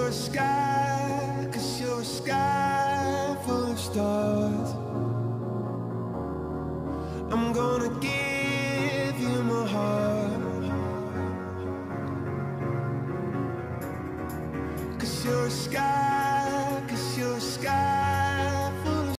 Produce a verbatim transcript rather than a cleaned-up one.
you're a sky, cause you're a sky full of stars. I'm gonna give you my heart, cause you're a sky